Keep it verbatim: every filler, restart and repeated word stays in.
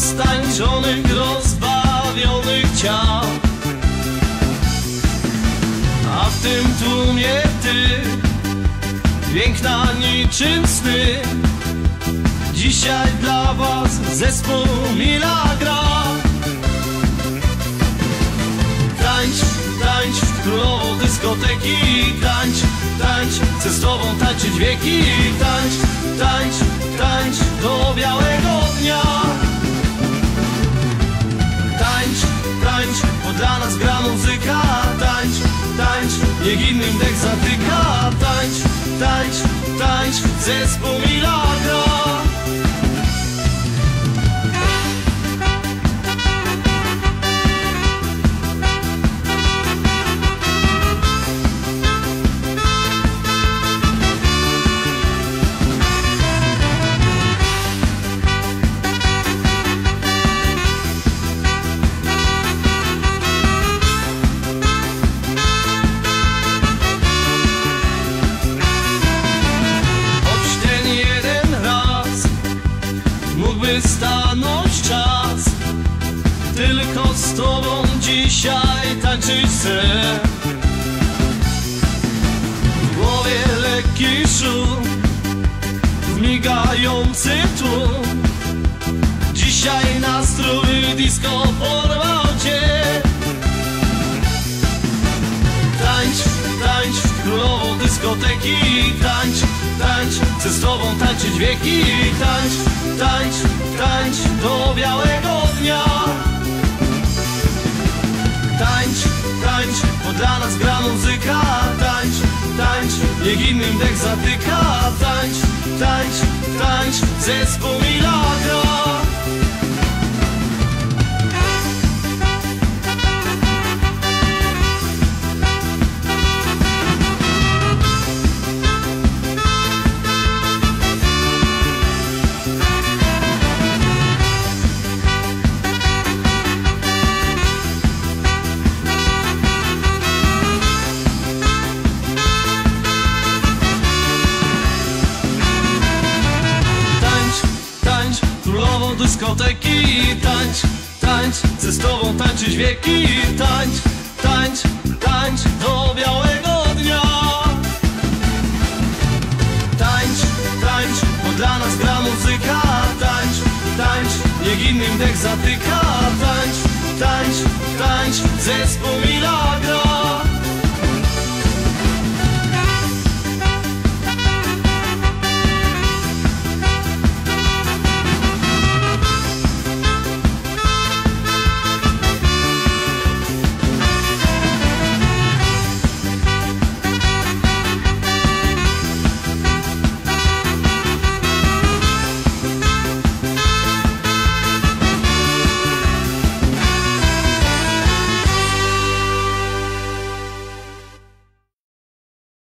roztańczonych, rozbawionych ciał. A w tym tłumie ty, piękna niczym sny. Dzisiaj dla was zespół Mila gra. Tańcz, tańcz w królową dyskoteki. Tańcz, tańcz, chcę z tobą tańczyć wieki. Tańcz, tańcz, tańcz do białego dnia. Tańcz, tańcz, bo dla nas gra muzyka. Tańcz, tańcz, niech innym dech zatyka. Tańcz, tańcz, tańcz, zespół Mila gra. Stanąć czas, tylko z tobą dzisiaj tańczyć chcę. W głowie lekki szum, w migający tłum. Dzisiaj nastrój disco porwał cię. Tańcz, tańcz w królową dyskoteki. Tańcz, tańcz, chcę z tobą tańczyć wieki. Tańcz, tańcz, tańcz do białego dnia. Tańcz, tańcz, bo dla nas gra muzyka. Tańcz, tańcz, niech innym dech zatyka. Tańcz, tańcz, tańcz, zespół Mila gra. Dyskoteki, tańcz, tańcz, chcę z tobą tańczyć wieki. Tańcz, tańcz, tańcz do białego dnia. Tańcz, tańcz, bo dla nas gra muzyka. Tańcz, tańcz, niech innym dech zatyka. Tańcz, tańcz, tańcz, zespół Mila gra.